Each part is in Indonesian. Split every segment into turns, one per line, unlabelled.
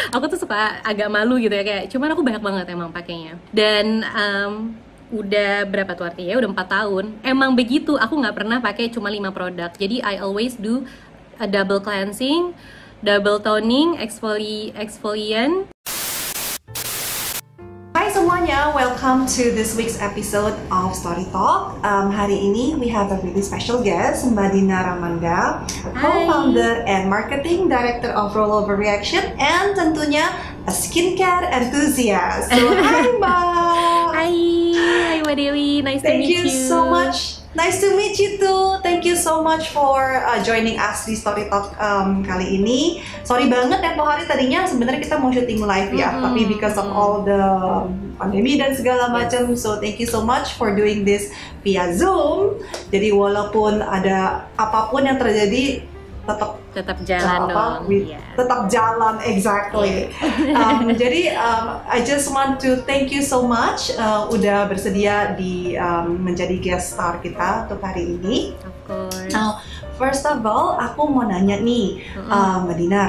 Aku tuh suka agak malu gitu ya, kayak cuman aku banyak banget emang pakainya. Dan udah berapa tuh artinya? Udah 4 tahun. Emang begitu, aku nggak pernah pakai cuma 5 produk. Jadi I always do a double cleansing, double toning, exfoliant.
Hai semuanya, welcome to this week's episode of Story Talk. Hari ini we have a really special guest, Mbak Dina Ramanda, co-founder and marketing director of Rollover Reaction, and tentunya a skincare enthusiast. So hi Mbak.
Hai Mbak Dewi, nice to meet you.
Thank you so much. Nice to meet you too. Thank you so much for joining us di Story Talk kali ini. Sorry banget tempo hari tadinya sebenarnya kita mau syuting live ya, tapi because of all the pandemi dan segala macam, so thank you so much for doing this via Zoom. Jadi walaupun ada apapun yang terjadi, tetap
jalan dong.
Tetap jalan, exactly. Jadi I just want to thank you so much udah bersedia di menjadi guest star kita untuk hari ini.
Of course.
Now, first of all, aku mau nanya nih, Mbak Dinar.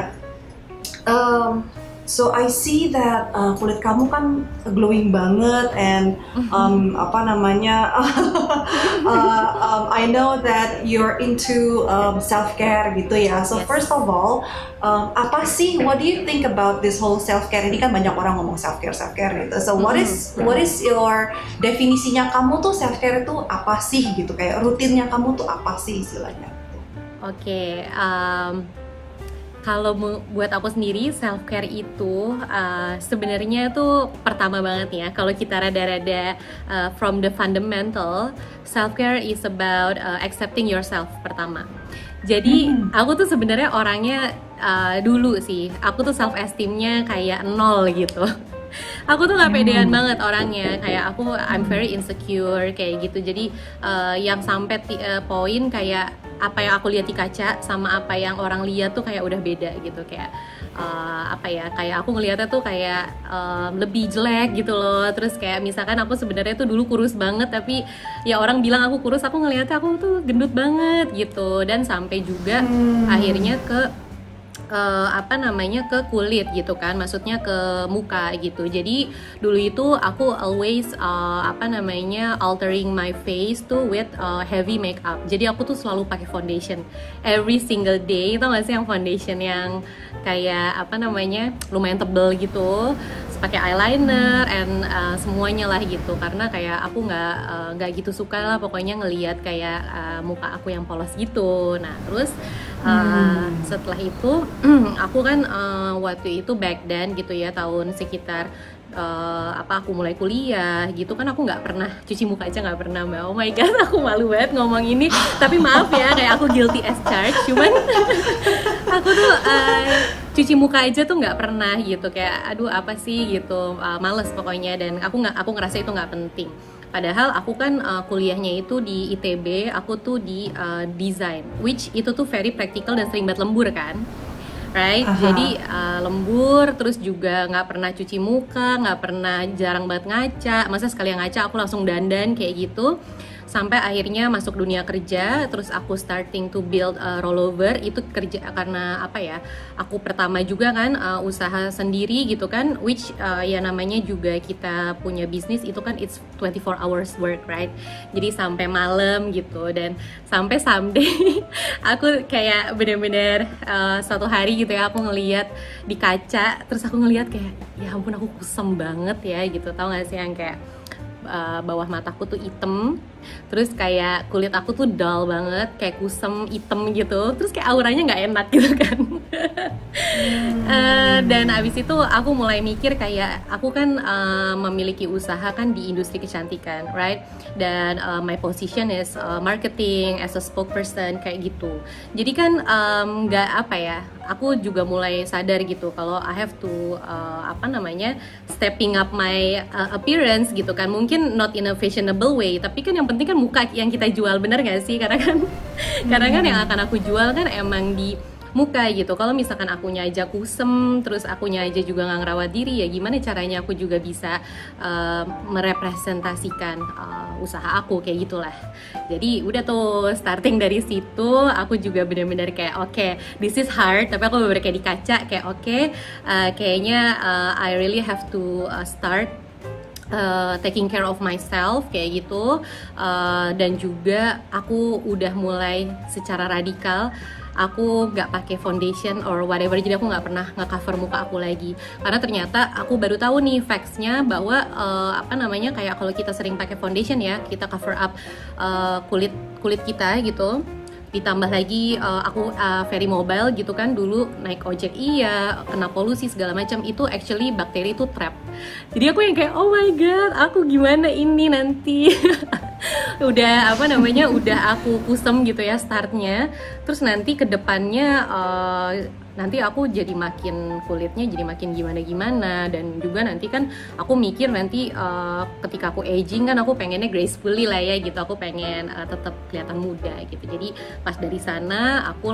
So I see that kulit kamu kan glowing banget and apa namanya I know that you're into self care gitu ya. So
Yes.
first of all, apa sih? What do you think about this whole self care? Ini kan banyak orang ngomong self care gitu. So what is your definisinya kamu tuh self care itu apa sih gitu? Kayak rutinnya kamu tuh apa sih istilahnya?
Oke, kalau buat aku sendiri self care itu sebenarnya tuh pertama banget ya. Kalau kita rada-rada from the fundamental, self care is about accepting yourself pertama. Jadi aku tuh sebenarnya orangnya dulu sih, aku tuh self esteemnya kayak 0 gitu. Aku tuh nggak pedean banget orangnya, kayak aku I'm very insecure kayak gitu. Jadi yang sampai poin kayak apa yang aku lihat di kaca sama apa yang orang lihat tuh kayak udah beda gitu, kayak apa ya, kayak aku ngelihatnya tuh kayak lebih jelek gitu loh. Terus kayak misalkan aku sebenarnya tuh dulu kurus banget, tapi ya orang bilang aku kurus, aku ngelihatnya aku tuh gendut banget gitu. Dan sampai juga akhirnya ke apa namanya, ke kulit gitu kan, maksudnya ke muka gitu. Jadi dulu itu aku always apa namanya, altering my face tuh with heavy makeup. Jadi aku tuh selalu pakai foundation every single day. Tau gak sih yang foundation yang kayak apa namanya, lumayan tebel gitu, pakai eyeliner and semuanya lah gitu. Karena kayak aku nggak gitu suka lah pokoknya ngelihat kayak muka aku yang polos gitu. Nah terus setelah itu aku kan waktu itu back then gitu ya, tahun sekitar apa aku mulai kuliah gitu kan, aku nggak pernah cuci muka aja, nggak pernah Mbak. Oh my god, aku malu banget ngomong ini, tapi maaf ya, kayak aku guilty as charged. Cuman aku tuh cuci muka aja tuh nggak pernah gitu, kayak aduh apa sih gitu, males pokoknya. Dan aku ngerasa itu nggak penting. Padahal aku kan kuliahnya itu di ITB, aku tuh di design, which itu tuh very practical dan sering banget lembur kan, right? Jadi lembur, terus juga nggak pernah cuci muka, nggak pernah, jarang banget ngaca. Masa sekali ngaca aku langsung dandan kayak gitu. Sampai akhirnya masuk dunia kerja, terus aku starting to build rollover. Itu kerja karena apa ya, aku pertama juga kan usaha sendiri gitu kan, which ya namanya juga kita punya bisnis itu kan it's 24 hours work, right? Jadi sampai malam gitu. Dan sampai someday aku kayak bener-bener suatu hari gitu ya, aku ngeliat di kaca, terus aku ngeliat kayak ya ampun aku kusam banget ya gitu. Tahu gak sih yang kayak bawah mataku tuh hitam, terus kayak kulit aku tuh dull banget, kayak kusam hitam gitu, terus kayak auranya nggak enak gitu kan. Dan abis itu aku mulai mikir kayak aku kan memiliki usaha kan di industri kecantikan, right? Dan my position is marketing as a spokesperson kayak gitu. Jadi kan nggak apa ya, aku juga mulai sadar gitu kalau I have to apa namanya, stepping up my appearance gitu kan. Mungkin not in a fashionable way, tapi kan yang penting kan muka yang kita jual, bener gak sih? Karena kan yang akan aku jual kan emang di muka gitu. Kalau misalkan akunya aja kusem, terus akunya aja juga nggak ngerawat diri, ya gimana caranya aku juga bisa merepresentasikan usaha aku kayak gitulah. Jadi udah tuh starting dari situ, aku juga benar-benar kayak oke, this is hard, tapi aku benar-benar kayak di kaca kayak kayaknya I really have to start taking care of myself kayak gitu, dan juga aku udah mulai secara radikal aku nggak pakai foundation or whatever, jadi aku nggak pernah nge-cover muka aku lagi, karena ternyata aku baru tahu nih facts-nya bahwa kayak kalau kita sering pakai foundation ya, kita cover up kulit kita gitu. Ditambah lagi aku very mobile gitu kan, dulu naik ojek iya, kena polusi segala macam, itu actually bakteri itu trap. Jadi aku yang kayak oh my god, aku gimana ini nanti. Udah udah aku kusem gitu ya startnya, terus nanti ke depannya nanti aku jadi makin kulitnya jadi makin gimana-gimana, dan juga nanti kan aku mikir nanti ketika aku aging kan aku pengennya gracefully lah ya gitu, aku pengen tetap kelihatan muda gitu. Jadi pas dari sana aku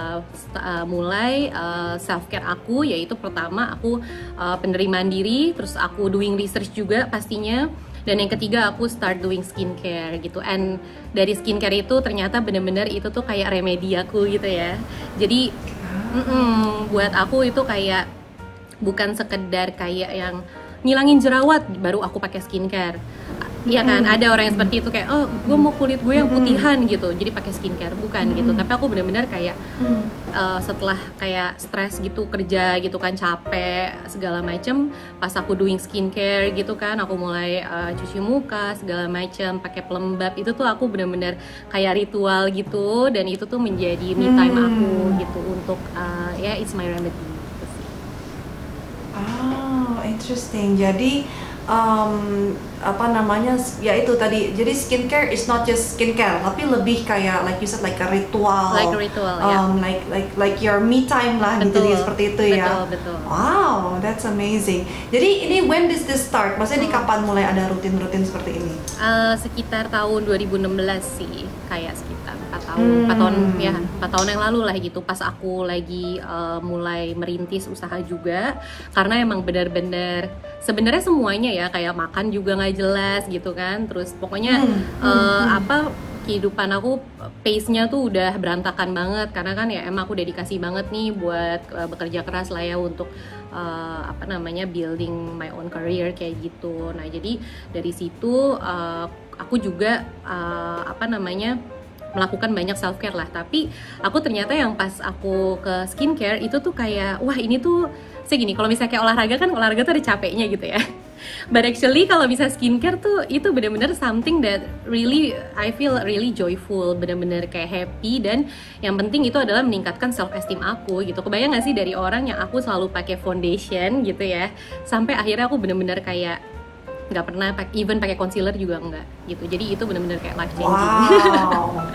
mulai self care aku, yaitu pertama aku penerimaan diri, terus aku doing research juga pastinya. Dan yang ketiga aku start doing skincare gitu, and dari skincare itu ternyata bener-bener itu tuh kayak remedi aku gitu ya. Jadi buat aku itu kayak bukan sekedar kayak yang ngilangin jerawat baru aku pakai skincare. Iya kan, ada orang yang seperti itu kayak oh gue mau kulit gue yang putihan gitu, jadi pakai skincare, bukan gitu. Tapi aku benar-benar kayak setelah kayak stres gitu kerja gitu kan, capek segala macem, pas aku doing skincare gitu kan, aku mulai cuci muka segala macem, pakai pelembab, itu tuh aku benar-benar kayak ritual gitu, dan itu tuh menjadi me time aku gitu untuk ya it's my remedy gitu sih.
Oh, interesting. Jadi ya itu tadi, jadi skincare is not just skincare, tapi lebih kayak like you said like a ritual, like your me time lah.
Betul,
gitu, seperti itu ya.
Betul.
Wow, that's amazing. Jadi ini when does this start? Maksudnya di kapan mulai ada rutin-rutin seperti ini?
Sekitar tahun 2016 sih, kayak sekitar 4 tahun yang lalu lah gitu, pas aku lagi mulai merintis usaha juga, karena emang benar-benar sebenarnya semuanya ya, kayak makan juga nggak jelas gitu kan, terus pokoknya kehidupan aku pace-nya tuh udah berantakan banget, karena kan ya emang aku dedikasi banget nih buat bekerja keras lah ya untuk building my own career kayak gitu. Nah jadi dari situ aku juga melakukan banyak self care lah, tapi aku ternyata yang pas aku ke skincare itu tuh kayak wah ini tuh segini, kalau misalnya kayak olahraga tuh ada capeknya gitu ya. But actually kalau bisa skincare tuh itu benar-benar something that really I feel really joyful, benar-benar kayak happy, dan yang penting itu adalah meningkatkan self esteem aku gitu. Kebayang gak sih dari orang yang aku selalu pakai foundation gitu ya, sampai akhirnya aku benar-benar kayak nggak pernah even pakai concealer juga enggak gitu. Jadi itu benar-benar kayak life changing.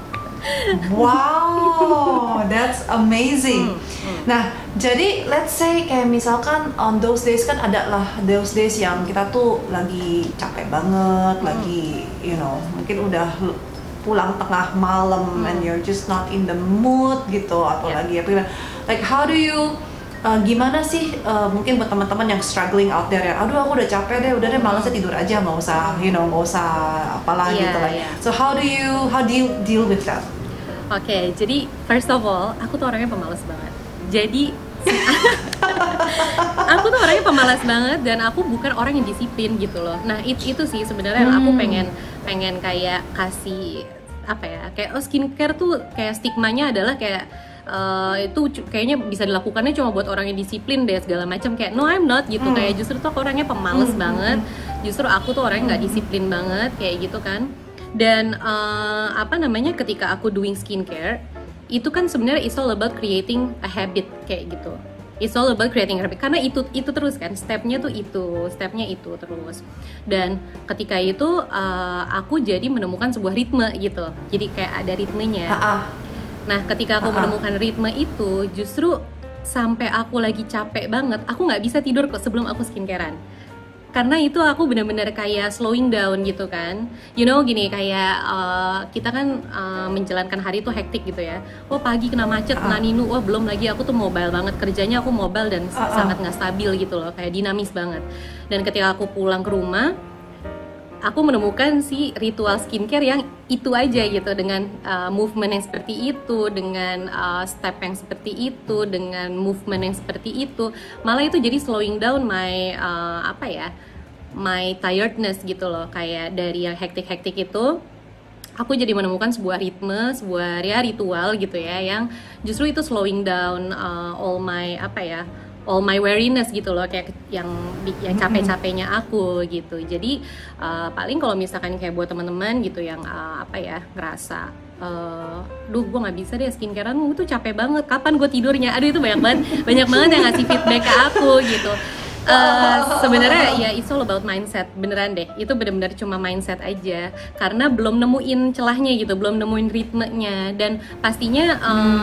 Wow, that's amazing. Nah, jadi let's say kayak misalkan on those days kan ada lah those days yang kita tuh lagi capek banget, lagi mungkin udah pulang tengah malam and you're just not in the mood gitu, atau lagi like how do you gimana sih mungkin buat teman-teman yang struggling out there ya, aduh aku udah capek deh, udah deh malasnya tidur aja, nggak usah apalah gitu lah. So how do you deal with that?
Oke, jadi first of all aku tuh orangnya pemalas banget. Jadi aku tuh orangnya pemalas banget, dan aku bukan orang yang disiplin gitu loh. Nah itu sih sebenarnya yang aku pengen kayak kasih kayak skincare tuh kayak stigmanya adalah kayak itu kayaknya bisa dilakukannya cuma buat orang yang disiplin deh segala macam, kayak no I'm not gitu. Kayak justru tuh aku orangnya pemalas banget, justru aku tuh orangnya nggak disiplin banget kayak gitu kan. Dan ketika aku doing skincare itu kan sebenarnya it's all about creating a habit kayak gitu. It's all about creating a habit, karena itu terus kan stepnya itu terus. Dan ketika itu aku jadi menemukan sebuah ritme gitu, jadi kayak ada ritmenya. Nah ketika aku menemukan ritme itu, justru sampai aku lagi capek banget, aku nggak bisa tidur kok sebelum aku skincarean. karena itu aku benar-benar kayak slowing down gitu kan, you know, gini kayak kita kan menjalankan hari itu hektik gitu ya. Wah pagi kena macet, kena ninu, wah belum lagi aku tuh mobile banget kerjanya, aku mobile dan sangat nggak stabil gitu loh, kayak dinamis banget. Dan ketika aku pulang ke rumah, aku menemukan si ritual skincare yang itu aja gitu, dengan movement yang seperti itu, dengan step yang seperti itu, dengan movement yang seperti itu, malah itu jadi slowing down my my tiredness gitu loh. Kayak dari yang hektik-hektik itu, aku jadi menemukan sebuah ritme, sebuah ritual gitu ya, yang justru itu slowing down all my weariness gitu loh, kayak yang capek-capeknya aku gitu. Jadi paling kalau misalkan kayak buat teman-teman gitu yang ngerasa duh gue nggak bisa deh skincarean, itu capek banget, kapan gue tidurnya, aduh itu banyak banget yang ngasih feedback ke aku gitu. Sebenarnya ya it's all about mindset, beneran deh, itu bener-bener cuma mindset aja, karena belum nemuin celahnya gitu, belum nemuin ritmenya. Dan pastinya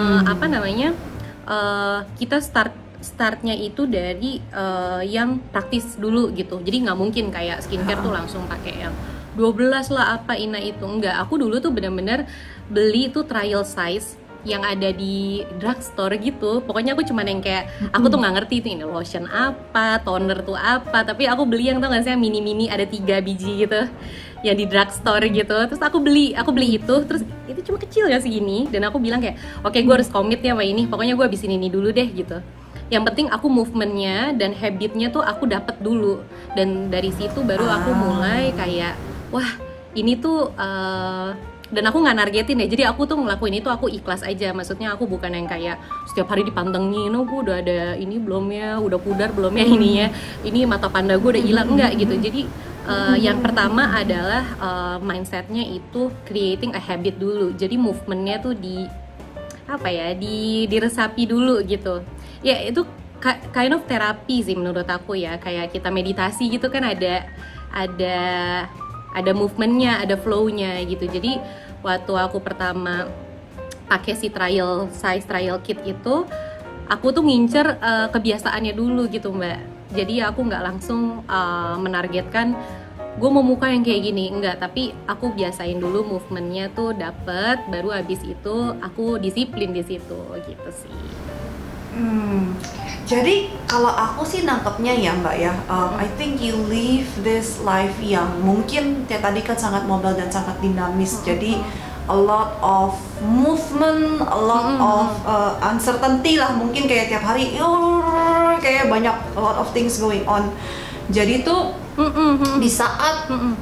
kita startnya itu dari yang praktis dulu gitu. Jadi nggak mungkin kayak skincare tuh langsung pakai yang 12 lah apa ina itu, enggak. Aku dulu tuh bener-bener beli tuh trial size yang ada di drugstore gitu. Pokoknya aku cuman yang kayak aku tuh nggak ngerti tuh ini lotion apa, toner tuh apa, tapi aku beli yang tau gak sih yang mini ada 3 biji gitu yang di drugstore gitu. Terus aku beli itu, terus itu cuma kecil ya segini, dan aku bilang kayak oke, gue harus komit ya sama ini, pokoknya gue habisin ini dulu deh gitu. Yang penting aku movementnya dan habitnya tuh aku dapet dulu, dan dari situ baru aku mulai kayak wah ini tuh dan aku nggak nargetin deh, jadi aku tuh ngelakuin itu aku ikhlas aja. Maksudnya aku bukan yang kayak setiap hari dipantengin, oh gue udah ada ini belum ya, udah pudar belum ya ini ya, ini mata panda gue udah hilang, enggak gitu. Jadi yang pertama adalah mindsetnya itu creating a habit dulu. Jadi movementnya tuh diresapi dulu gitu. Ya itu kind of terapi sih menurut aku ya, kayak kita meditasi gitu kan, ada movementnya, ada flow-nya gitu. Jadi waktu aku pertama pakai si trial kit itu, aku tuh ngincer kebiasaannya dulu gitu Mbak. Jadi aku nggak langsung menargetkan gue mau muka yang kayak gini, enggak, tapi aku biasain dulu movementnya tuh dapet, baru abis itu aku disiplin di situ gitu sih.
Jadi kalau aku sih nangkepnya ya Mbak ya, I think you live this life yang mungkin ya tadi kan sangat mobile dan sangat dinamis. Jadi a lot of movement, a lot of uncertainty lah, mungkin kayak tiap hari kayak banyak a lot of things going on. Jadi tuh di saat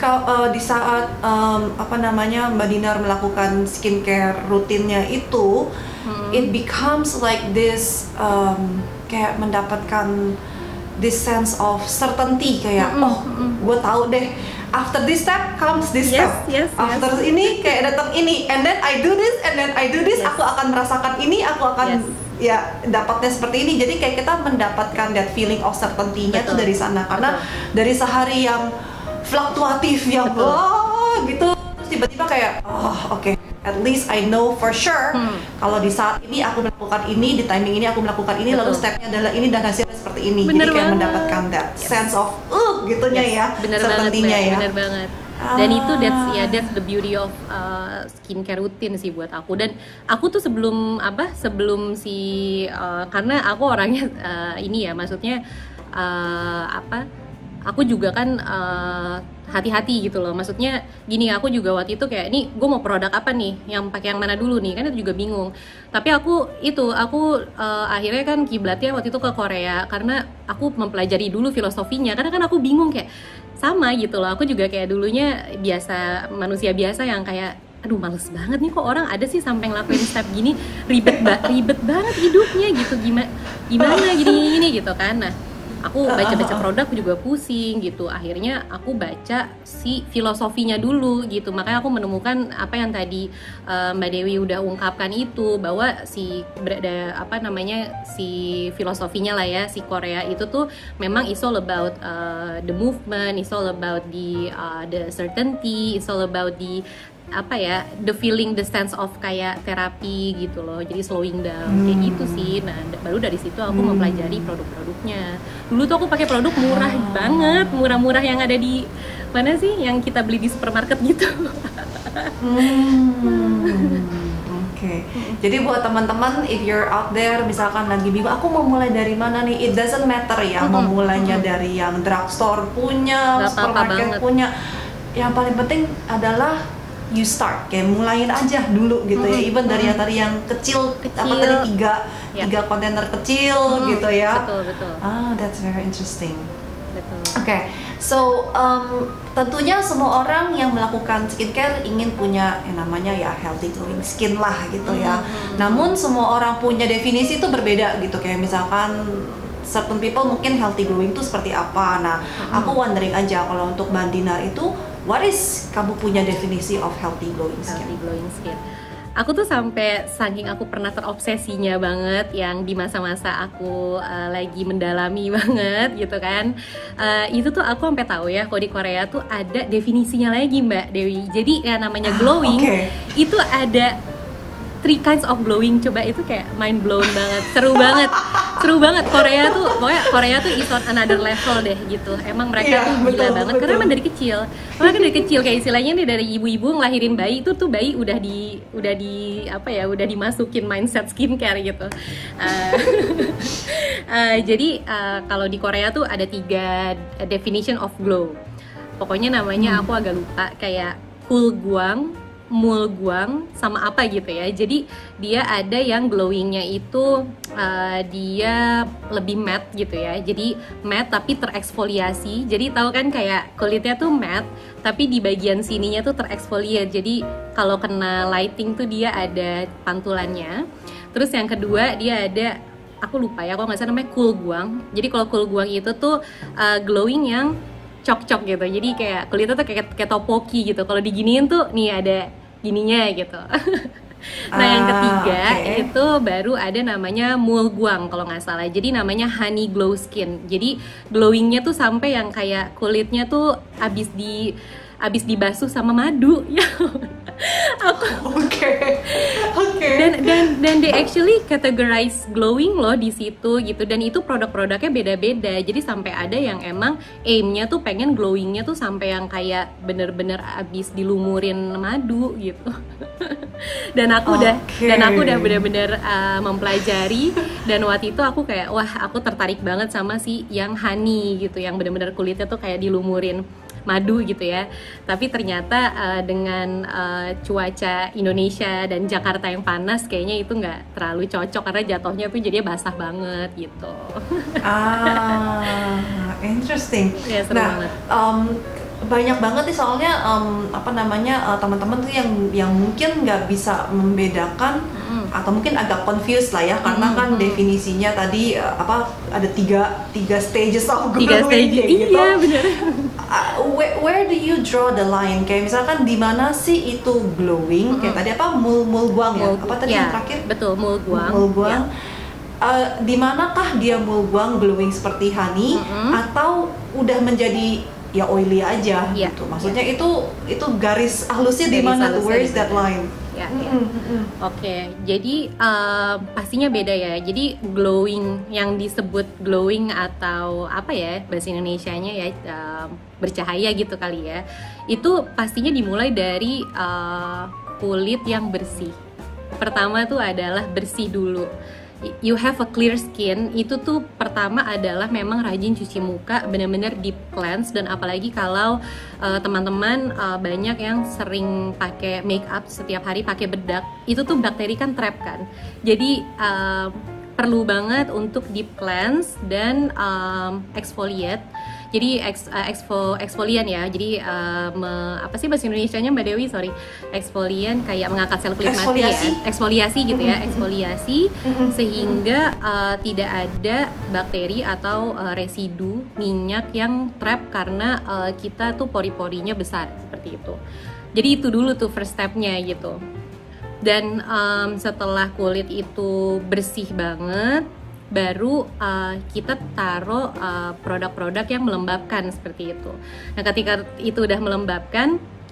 Mbak Dinar melakukan skincare rutinnya itu, it becomes like this kayak mendapatkan this sense of certainty, kayak gue tahu deh after this step comes this step, after ini kayak datang ini, and then I do this, and then I do this, aku akan merasakan ini, aku akan ya dapatnya seperti ini. Jadi kayak kita mendapatkan that feeling of certainty-nya tuh dari sana, karena dari sehari yang fluktuatif yang gitu, terus tiba-tiba kayak oke, at least I know for sure kalau di saat ini aku melakukan ini, di timing ini aku melakukan ini, lalu stepnya adalah ini dan hasilnya seperti ini. Jadi kayak mendapatkan that sense of gitunya ya, certainty-nya ya.
Bener banget. Dan itu that's the beauty of skincare rutin sih buat aku. Dan aku tuh sebelum karena aku orangnya ini ya, maksudnya aku juga kan hati-hati gitu loh. Maksudnya gini, aku juga waktu itu kayak nih gue mau produk apa nih, yang pakai yang mana dulu nih, kan itu juga bingung. Tapi aku akhirnya kan kiblatnya waktu itu ke Korea, karena aku mempelajari dulu filosofinya, karena kan aku bingung kayak sama gitu loh. Aku juga kayak dulunya manusia biasa yang kayak aduh males banget nih, kok orang ada sih sampai ngelakuin step gini, ribet banget hidupnya gitu, gimana gini gitu kan. Nah aku baca produk juga pusing gitu, akhirnya aku baca si filosofinya dulu gitu. Makanya aku menemukan apa yang tadi Mbak Dewi udah ungkapkan itu, bahwa si filosofinya lah ya, si Korea itu tuh memang it's all about the movement, it's all about the certainty, it's all about the apa ya, the feeling, the sense of kayak terapi gitu loh, jadi slowing down kayak gitu sih. Nah baru dari situ aku mempelajari produk-produknya. Dulu tuh aku pakai produk murah banget, murah-murah yang ada di mana sih, yang kita beli di supermarket gitu.
Oke. Jadi buat teman-teman, if you're out there misalkan lagi bingung, aku mau mulai dari mana nih? It doesn't matter ya, mau mulainya dari yang drugstore punya,
Gak
supermarket punya. Yang paling penting adalah you start, kayak mulain aja dulu gitu ya. Even dari yang kecil, apa tadi tiga kontainer kecil gitu ya.
Betul.
That's very interesting.
Betul.
Oke, so tentunya semua orang yang melakukan skincare ingin punya yang namanya ya healthy glowing skin lah gitu ya. Namun semua orang punya definisi itu berbeda gitu, kayak misalkan certain people mungkin healthy glowing itu seperti apa. Nah, aku wondering aja kalau untuk Mbak Dinar itu, what is kamu punya definisi of healthy glowing skin?
Healthy glowing skin. Aku tuh sampai saking aku pernah terobsesinya banget yang di masa-masa aku lagi mendalami banget gitu kan. Itu tuh aku sampai tahu ya kalau di Korea tuh ada definisinya lagi Mbak Dewi. Jadi ya namanya glowing itu ada 3 kinds of glowing. Coba itu kayak mind blown banget. Seru banget. Korea tuh is on another level deh gitu. Emang mereka tuh gila banget karena emang dari kecil. Makanya kan dari kecil kayak istilahnya nih, dari ibu-ibu ngelahirin bayi itu tuh bayi udah dimasukin mindset skincare gitu. Jadi kalau di Korea tuh ada 3 definition of glow. Pokoknya namanya aku agak lupa, kayak Kulguang, Mulguang, sama apa gitu ya. Jadi dia ada yang glowingnya itu dia lebih matte gitu ya. Jadi matte tapi tereksfoliasi. Jadi tahu kan kayak kulitnya tuh matte tapi di bagian sininya tuh tereksfoliate. Jadi kalau kena lighting tuh dia ada pantulannya. Terus yang kedua dia ada, aku lupa ya, kalau nggak salah namanya Kulguang. Jadi kalau Kulguang itu tuh glowing yang cok-cok gitu, jadi kayak kulitnya tuh kayak topoki gitu. Kalau diginiin tuh nih ada gininya gitu. Nah yang ketiga itu baru ada namanya Mulguang kalau nggak salah. Jadi namanya honey glow skin. Jadi glowingnya tuh sampai yang kayak kulitnya tuh abis dibasuh sama madu. Ya. Oke. Dan they actually categorize glowing loh di situ gitu, dan itu produk-produknya beda-beda. Jadi sampai ada yang emang aimnya tuh pengen glowingnya tuh sampai yang kayak bener-bener abis dilumurin madu gitu. Dan aku udah bener-bener mempelajari, dan waktu itu aku kayak wah, aku tertarik banget sama si yang honey gitu, yang bener-bener kulitnya tuh kayak dilumurin madu gitu ya. Tapi ternyata dengan cuaca Indonesia dan Jakarta yang panas, kayaknya itu nggak terlalu cocok karena jatuhnya tuh jadinya basah banget gitu.
Interesting.
Ya, seru banget.
Banyak banget nih soalnya teman-teman tuh yang mungkin nggak bisa membedakan atau mungkin agak confused lah ya, karena kan definisinya tadi ada tiga stages of glowing gitu.
Iya benar.
Where do you draw the line? Kayak misalkan di mana sih itu glowing? Kayak tadi mulguang ya? Apa tadi yang terakhir?
Betul, mulguang.
Di manakah dia mulguang glowing seperti honey atau udah menjadi ya oily aja gitu? Maksudnya itu garis halusnya di mana tuh? Where is that line?
Oke, jadi pastinya beda ya. Jadi glowing yang disebut glowing atau apa ya bahasa Indonesianya ya, bercahaya gitu kali ya. Itu pastinya dimulai dari kulit yang bersih. Pertama tuh adalah bersih dulu. You have a clear skin, itu tuh pertama adalah memang rajin cuci muka, benar-benar deep cleanse. Dan apalagi kalau teman-teman banyak yang sering pakai make up setiap hari pakai bedak, itu tuh bakteri kan trap kan. Jadi perlu banget untuk deep cleanse dan exfoliate. Jadi exfolian ya. Jadi apa sih bahasa Indonesianya Mbak Dewi? Sorry. Exfolian kayak mengangkat sel kulit mati ya. Eksfoliasi gitu ya. Eksfoliasi sehingga tidak ada bakteri atau residu minyak yang trap karena kita tuh pori-porinya besar seperti itu. Jadi itu dulu tuh first stepnya gitu. Dan setelah kulit itu bersih banget, baru kita taruh produk-produk yang melembabkan seperti itu. Nah ketika itu udah melembabkan,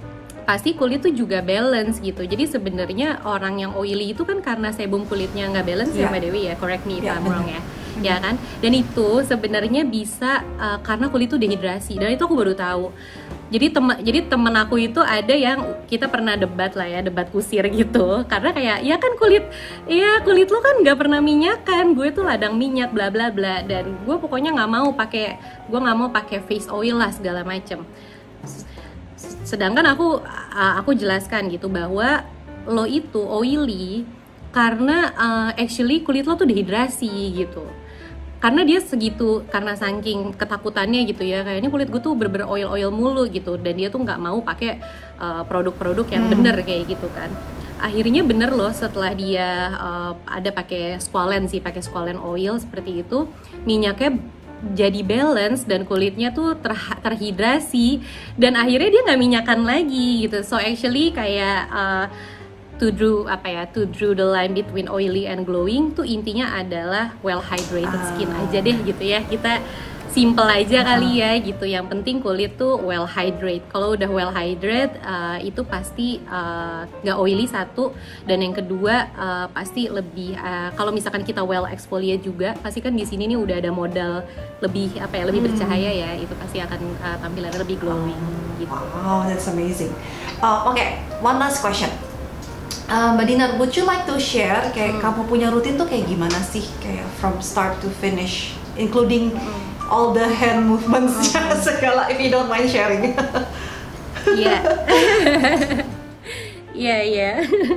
pasti kulit tuh juga balance gitu. Jadi sebenarnya orang yang oily itu kan karena sebum kulitnya nggak balance ya Mbak Dewi ya, correct me if I'm wrong ya. Ya kan? Dan itu sebenarnya bisa karena kulit tuh dehidrasi. Dan itu aku baru tahu. Jadi temen aku itu ada yang kita pernah debat lah ya, debat kusir gitu. Karena kayak ya kan kulit lo kan nggak pernah minyakan, gue tuh ladang minyak bla bla bla. Dan gue pokoknya nggak mau pakai face oil lah segala macem. Sedangkan aku jelaskan gitu bahwa lo itu oily karena actually kulit lo tuh dehidrasi gitu. Karena dia segitu, karena saking ketakutannya gitu ya, kayaknya kulit gue tuh bener-bener oil mulu gitu, dan dia tuh nggak mau pakai produk-produk yang bener kayak gitu kan. Akhirnya bener loh setelah dia ada pakai squalene oil seperti itu, minyaknya jadi balance dan kulitnya tuh terhidrasi, dan akhirnya dia nggak minyakan lagi gitu. So actually kayak to draw the line between oily and glowing tuh intinya adalah well hydrated skin aja deh gitu ya. Kita simple aja kali ya gitu. Yang penting kulit tuh well hydrated. Kalau udah well hydrated itu pasti nggak oily satu, dan yang kedua pasti lebih kalau misalkan kita well exfoliate juga, pasti kan di sini nih udah ada modal lebih lebih bercahaya ya. Itu pasti akan tampilannya lebih glowing gitu.
Wow, that's amazing. Okay, one last question. Mbak Dinar, would you like to share kayak kamu punya rutin tuh kayak gimana sih, kayak from start to finish, including all the hand movements segala, if you don't mind sharing.
Iya. Iya.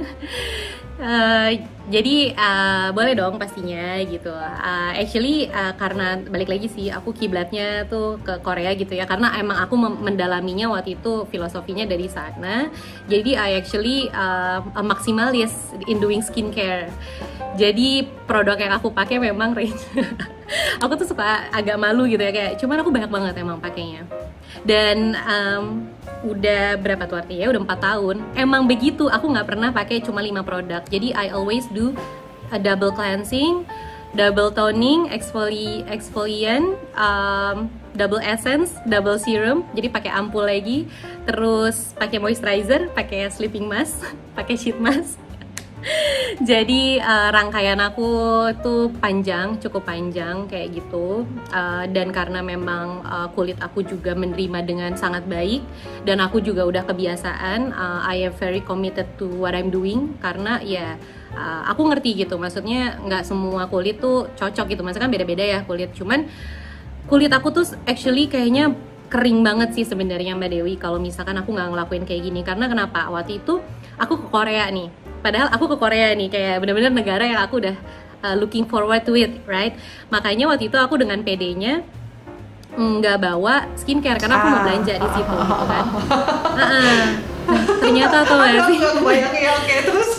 Jadi boleh dong pastinya gitu. Actually karena balik lagi sih, aku kiblatnya tuh ke Korea gitu ya, karena emang aku mendalaminya waktu itu filosofinya dari sana. Jadi I actually a maximalist in doing skincare. Jadi produk yang aku pakai memang range aku tuh suka agak malu gitu ya, kayak cuman aku banyak banget emang pakainya. Dan udah berapa tuh artinya? Udah 4 tahun. Emang begitu, aku nggak pernah pakai cuma 5 produk. Jadi I always do a double cleansing, double toning, exfoliant, double essence, double serum. Jadi pakai ampul lagi, terus pakai moisturizer, pakai sleeping mask, pakai sheet mask. Jadi rangkaian aku tuh cukup panjang kayak gitu, dan karena memang kulit aku juga menerima dengan sangat baik, dan aku juga udah kebiasaan, I am very committed to what I'm doing, karena ya aku ngerti gitu, maksudnya nggak semua kulit tuh cocok gitu, maksudnya kan beda-beda ya kulit, cuman kulit aku tuh actually kayaknya kering banget sih sebenarnya Mbak Dewi kalau misalkan aku nggak ngelakuin kayak gini. Karena kenapa? Waktu itu aku ke Korea nih, padahal aku ke Korea nih kayak bener-bener negara yang aku udah looking forward to it, right? Makanya waktu itu aku dengan PD-nya nggak bawa skincare karena aku mau belanja di situ gitu kan. Nah, ternyata tuh sih.
Oke, terus.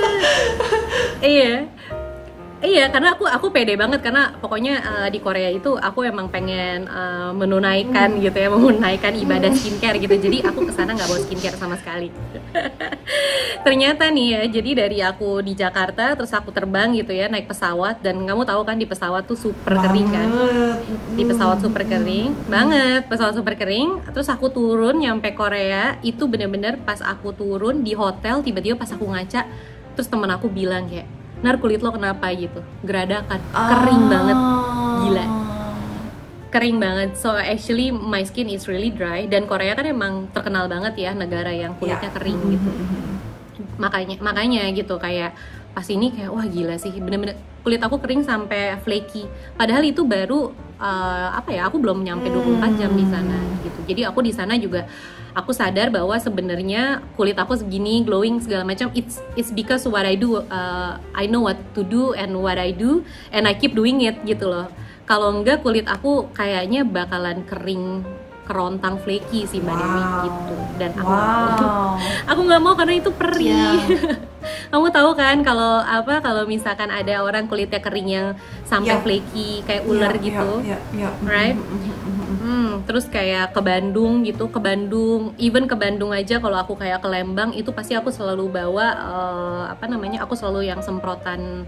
Iya, karena aku pede banget, karena pokoknya di Korea itu aku emang pengen menunaikan gitu ya, menunaikan ibadah skincare gitu. Jadi aku kesana nggak bawa skincare sama sekali. Ternyata nih ya, jadi dari aku di Jakarta terus aku terbang gitu ya, naik pesawat, dan kamu tahu kan di pesawat tuh super kering kan. Di pesawat super kering banget, pesawat super kering. Terus aku turun nyampe Korea, itu bener-bener pas aku turun di hotel, tiba-tiba pas aku ngaca, terus temen aku bilang kayak, Nar, kulit lo kenapa gitu, geradakan, kering banget, gila, kering banget. So actually my skin is really dry, dan Korea kan emang terkenal banget ya negara yang kulitnya kering gitu. Makanya gitu, kayak pas ini kayak wah gila sih, bener-bener kulit aku kering sampai flaky. Padahal itu baru aku belum nyampe 24 jam di sana gitu. Jadi aku di sana juga aku sadar bahwa sebenarnya kulit aku segini glowing segala macam, it's because what I do, I know what to do and what I do and I keep doing it gitu loh. Kalau enggak kulit aku kayaknya bakalan kering, kerontang, flaky sih Mbak Dewi gitu. Dan aku nggak mau karena itu perih. Kamu tahu kan kalau misalkan ada orang kulitnya kering yang sampai flaky kayak ular gitu, right? Terus kayak ke Bandung gitu, even ke Bandung aja kalau aku kayak ke Lembang itu pasti aku selalu bawa aku selalu yang semprotan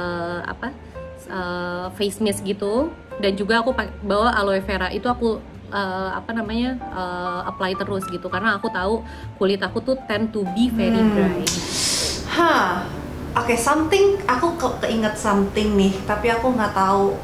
face mist gitu, dan juga aku bawa aloe vera. Itu aku apply terus gitu, karena aku tahu kulit aku tuh tend to be very dry.
Oke, aku keinget something nih, tapi aku nggak tahu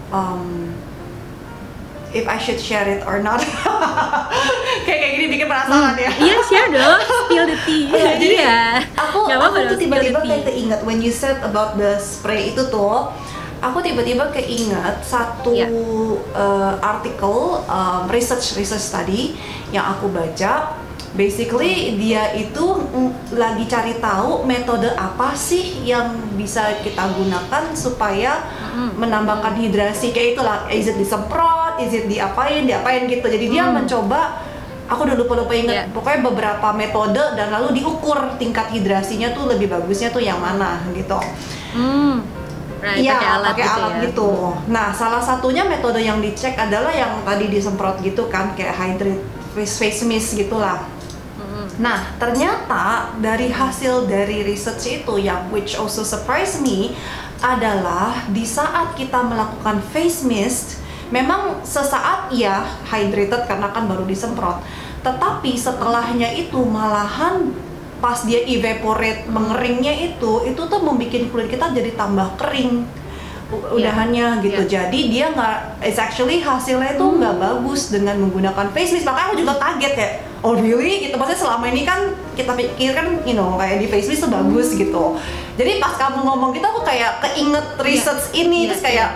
if I should share it or not. kayak gini bikin penasaran ya.
Iya, share dong, spill the tea.
Jadi
Nggak
aku
apa-apa
tuh
dong,
tiba-tiba
spill the
kayak
tea.
keinget when you said about the spray itu tuh, aku tiba-tiba keinget satu artikel research study yang aku baca. Basically dia itu lagi cari tahu metode apa sih yang bisa kita gunakan supaya menambahkan hidrasi, kayak itulah, is it disemprot, is it diapain gitu. Jadi dia mencoba, aku udah lupa ingat, pokoknya beberapa metode dan lalu diukur tingkat hidrasinya tuh lebih bagusnya tuh yang mana gitu.
Right,
Iya,
pakai alat
gitu. Nah, salah satunya metode yang dicek adalah yang tadi disemprot gitu kan, kayak hydrate face mist gitulah. Nah, ternyata dari hasil dari research itu yang which also surprised me adalah di saat kita melakukan face mist, memang sesaat ya hydrated karena kan baru disemprot. Tetapi setelahnya itu malahan pas dia evaporate, mengeringnya itu tuh membuat kulit kita jadi tambah kering udahannya gitu. Jadi dia nggak, it's actually hasilnya itu nggak bagus dengan menggunakan face mist. Makanya aku juga kaget ya, oh really gitu. Maksudnya selama ini kan kita pikir kan, kayak di face mist tuh bagus gitu. Jadi pas kamu ngomong gitu aku kayak keinget research ini, terus kayak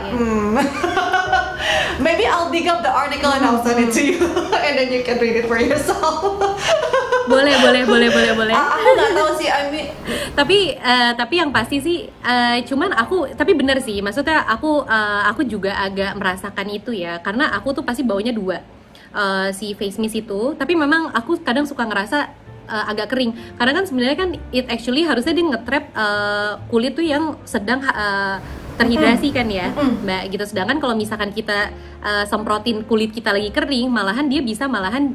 maybe I'll dig up the article and I'll send it to you and then you can read it for yourself.
Boleh.
Aku nggak tahu sih, I mean,
tapi yang pasti sih, tapi bener sih, maksudnya aku juga agak merasakan itu ya, karena aku tuh pasti baunya dua, si face mist itu, tapi memang aku kadang suka ngerasa agak kering, karena kan sebenarnya kan it actually harusnya dia nge-trap kulit tuh yang sedang terhidrasi kan ya, Mbak gitu. Sedangkan kalau misalkan kita semprotin kulit kita lagi kering, malahan dia bisa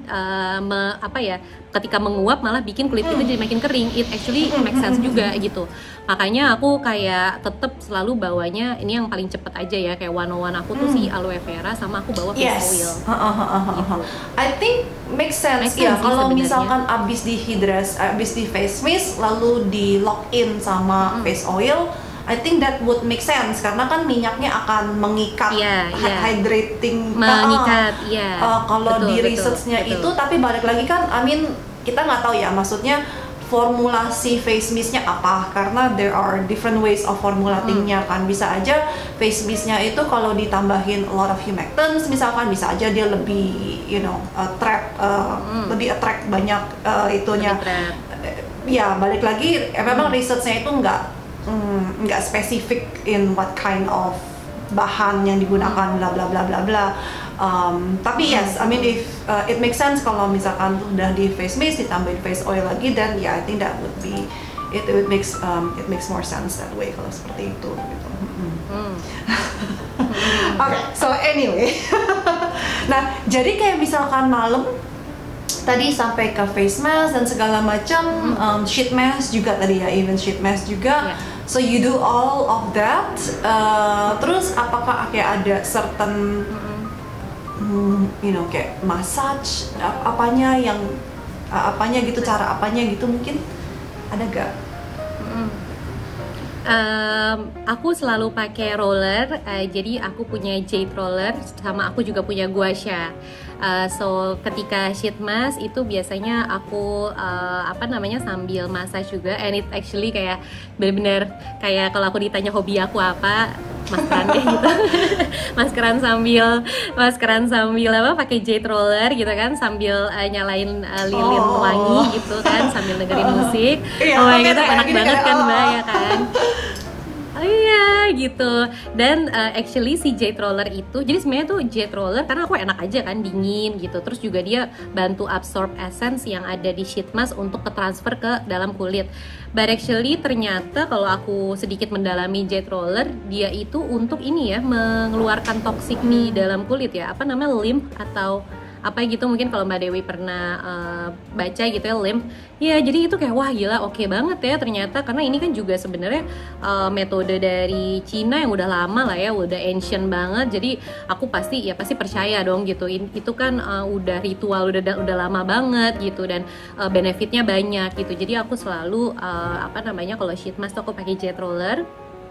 ketika menguap malah bikin kulit kita jadi makin kering. It actually make sense juga gitu. Makanya aku kayak tetap selalu bawanya ini yang paling cepet aja ya, kayak one aku tuh si aloe vera, sama aku bawa face oil. Gitu.
I think make sense ya kalau misalkan abis di face mist lalu di lock in sama face oil. I think that would make sense karena kan minyaknya akan mengikat, hydrating, kalau di researchnya itu. Tapi balik lagi kan, I mean kita nggak tahu ya, maksudnya formulasi face mistnya apa, karena there are different ways of formulatingnya kan. Bisa aja face mistnya itu kalau ditambahin a lot of humectants misalkan, bisa aja dia lebih lebih attract banyak itunya. Ya balik lagi, memang researchnya itu nggak spesifik in what kind of bahan yang digunakan, bla bla bla bla bla. Tapi yes, I mean if it makes sense kalau misalkan udah di face mist ditambahin face oil lagi, then I think that would be it makes more sense that way kalau seperti itu gitu. Okay, so anyway, nah jadi kayak misalkan malam tadi sampai ke face mask dan segala macam, sheet mask juga tadi ya, even sheet mask juga. So you do all of that. Terus apakah kayak ada certain, kayak massage apanya gitu, cara apanya gitu mungkin ada gak?
Aku selalu pakai roller, jadi aku punya jade roller, sama aku juga punya gua sha. So ketika sheet mask itu biasanya aku sambil massage juga, and it actually kayak benar-benar kayak kalau aku ditanya hobi aku apa, maskeran deh gitu. maskeran sambil pakai jade roller gitu kan, sambil nyalain lilin wangi gitu kan, sambil dengerin musik. Oh my god, enak banget kan Mbak, ya kan? Oh iya gitu. Dan actually si jade roller itu, jadi sebenarnya tuh jade roller karena aku enak aja kan, dingin gitu. Terus juga dia bantu absorb essence yang ada di sheet mask untuk transfer ke dalam kulit. But actually ternyata kalau aku sedikit mendalami jade roller, dia itu untuk ini ya, mengeluarkan toksik di dalam kulit ya. Apa namanya, lymph atau apa gitu, mungkin kalau Mbak Dewi pernah baca gitu ya, lymph ya, jadi itu kayak wah gila, oke banget ya ternyata, karena ini kan juga sebenarnya metode dari Cina yang udah lama lah ya, udah ancient banget, jadi aku pasti percaya dong gitu, itu kan udah ritual, udah lama banget gitu, dan benefitnya banyak gitu. Jadi aku selalu kalau sheet mask tuh aku pakai jet roller,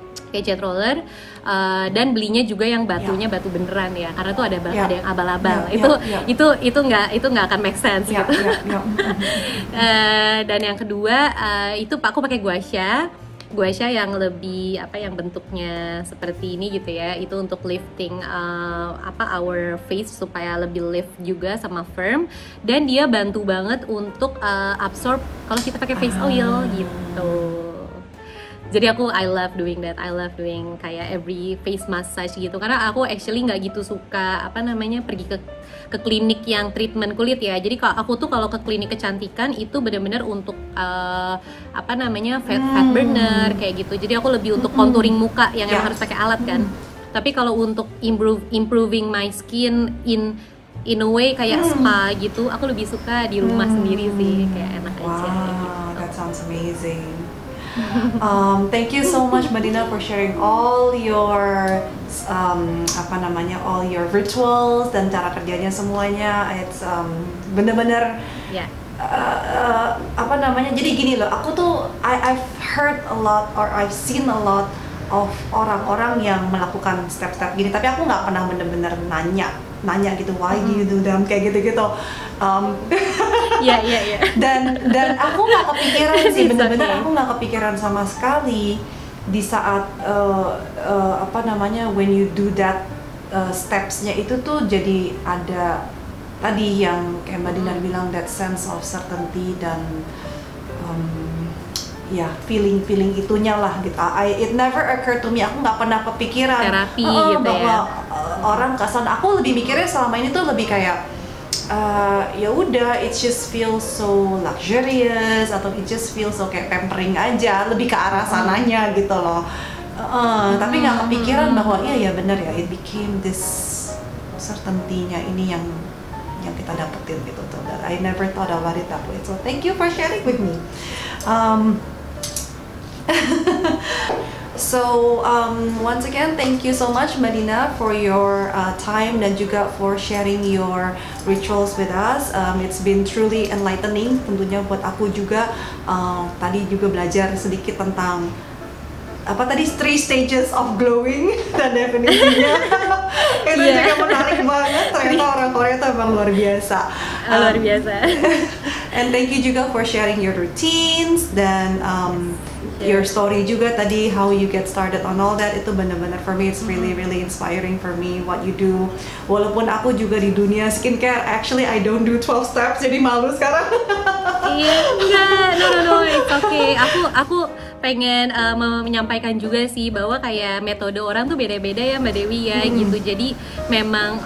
dan belinya juga yang batunya batu beneran ya, karena tuh ada yang abal-abal, itu nggak akan make sense gitu. Dan yang kedua itu aku pakai gua sha yang lebih yang bentuknya seperti ini gitu ya, itu untuk lifting our face supaya lebih lift juga sama firm, dan dia bantu banget untuk absorb kalau kita pakai face oil gitu. Jadi I love doing that. I love doing kayak every face massage gitu, karena aku actually nggak gitu suka pergi ke klinik yang treatment kulit ya. Jadi aku tuh kalau ke klinik kecantikan itu benar-benar untuk fat burner kayak gitu. Jadi aku lebih untuk contouring muka yang harus pakai alat kan. Tapi kalau untuk improving my skin in a way kayak spa gitu, aku lebih suka di rumah sendiri sih, kayak enak aja.
Wow, gitu. That sounds amazing. Thank you so much Mbak Dina for sharing all your all your rituals dan cara kerjanya semuanya. It's bener-bener jadi gini loh, aku tuh I've heard a lot or I've seen a lot of orang-orang yang melakukan step-step gini, tapi aku nggak pernah bener-bener nanya gitu, why do you do them, kayak gitu-gitu. Dan aku nggak kepikiran sih, bener-bener aku nggak kepikiran sama sekali di saat when you do that steps-nya itu tuh jadi ada tadi yang kayak Mbak Dina bilang, that sense of certainty dan feeling itunya lah gitu. It never occurred to me, aku nggak pernah kepikiran
terapi gitu
bahwa
ya.
Orang kesana. Aku lebih mikirnya selama ini tuh lebih kayak ya udah, it just feels so luxurious atau it just feels so kayak pampering aja, lebih ke arah sananya gitu loh. Tapi nggak kepikiran bahwa iya ya benar ya, it became this certainty-nya ini yang kita dapetin gitu tuh. I never thought about it that way. So thank you for sharing with me. So once again, thank you so much Mbak Dina for your time dan juga for sharing your rituals with us. It's been truly enlightening tentunya buat aku juga. Tadi juga belajar sedikit tentang three stages of glowing dan definisinya. Itu juga menarik banget, ternyata orang Korea itu emang luar biasa.
Luar biasa.
And thank you juga for sharing your routines dan your story juga tadi, how you get started on all that. Itu benar-benar for me, it's really inspiring for me what you do. Walaupun aku juga di dunia skincare, actually I don't do 12 steps, jadi malu sekarang.
Iya, enggak, no, it's okay. Aku pengen menyampaikan juga sih bahwa kayak metode orang tuh beda-beda ya Mbak Dewi ya gitu. Jadi memang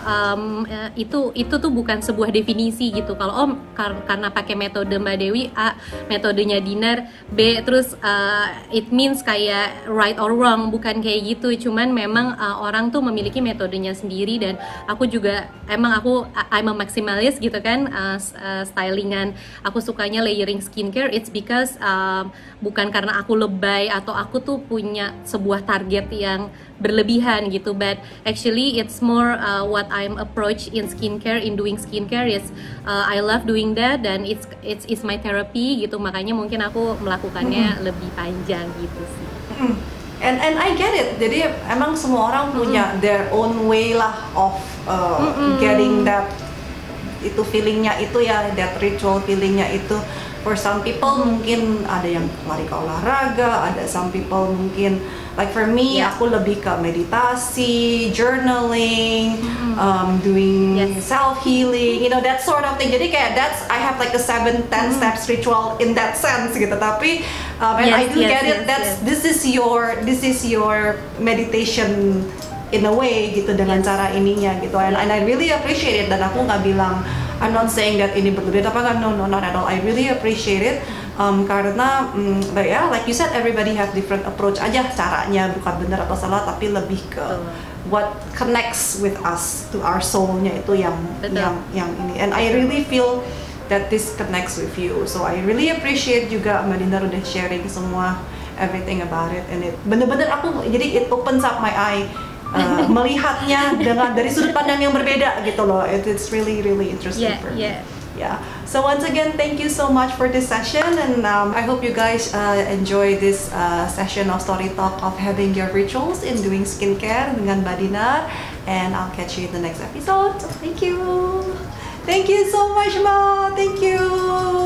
itu tuh bukan sebuah definisi gitu. Kalau karena pakai metode Mbak Dewi A, metodenya Dinar B, terus it means kayak right or wrong, bukan kayak gitu. Cuman memang orang tuh memiliki metodenya sendiri, dan aku juga I'm a maximalist gitu kan, stylingan. Aku sukanya layering skincare, it's because bukan karena aku lebay atau aku tuh punya sebuah target yang berlebihan gitu, but actually it's more what I'm approach in skincare, in doing skincare is I love doing that, dan it's my therapy gitu, makanya mungkin aku melakukannya lebih panjang gitu sih.
And I get it. Jadi emang semua orang punya their own way lah of getting that itu feelingnya itu ya, that ritual feelingnya itu. For some people mungkin ada yang lari ke olahraga, ada some people mungkin like for me aku lebih ke meditasi, journaling, doing self healing, you know, that sort of thing. Jadi kayak I have like a 7-10 steps ritual in that sense gitu. Tapi and I do get it. This is your meditation in a way gitu, dengan cara ininya gitu. And I really appreciate it, dan aku nggak bilang, I'm not saying that ini berlebihan apa kan, no, not at all. I really appreciate it karena like you said, everybody have different approach aja caranya, bukan benar atau salah, tapi lebih ke what connects with us to our soul-nya itu yang
Betul.
yang ini. And I really feel that this connects with you. So I really appreciate juga Mbak Dinar udah sharing semua everything about it, and it bener-bener jadi it opens up my eye melihatnya dari sudut pandang yang berbeda gitu loh. It's really interesting for me. Yeah. So once again, thank you so much for this session, and I hope you guys enjoy this session of Story Talk of having your rituals in doing skincare dengan Mbak Dinar, and I'll catch you in the next episode. So thank you so much, Ma. Thank you.